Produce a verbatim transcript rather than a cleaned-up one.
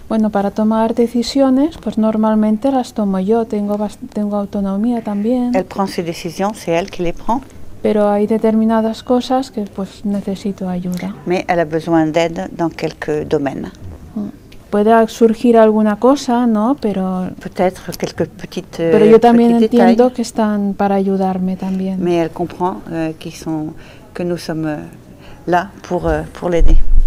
Bueno, para tomar decisiones, pues normalmente las tomo yo, tengo, tengo autonomía también. Elle prend ses décisions, c'est elle qui les prend. Pero hay determinadas cosas que pues necesito ayuda. Mais elle a besoin d'aide dans quelques domaines. Puede surgir alguna cosa, ¿no? Pero peut-être quelques petites Pero yo también entiendo détails, que están para ayudarme también. Mais elle comprend euh, qu'ils sont, que nous sommes là pour, euh, pour l'aider.